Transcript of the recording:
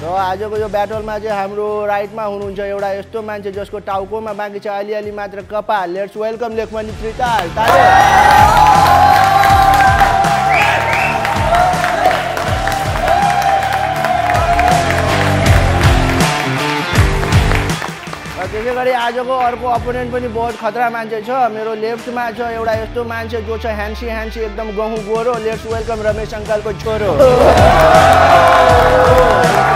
आजको यो ब्याटलमा चाहिँ हाम्रो राइटमा हुनुहुन्छ एउटा यस्तो मान्छे जसको टाउकोमा बाँकी छ अलिअलि मात्र कपाल। Let's welcome Lekhmani Trital. त्यसै गरी आजको अर्को अपोनेन्ट पनि बहुत खतरा मान्छे छ। मेरो लेफ्टमा छ एउटा यस्तो मान्छे जो छ ह्यान्सी एकदम गहुँ गोरो। लेट्स वेलकम रमेश अंकल को छोरो।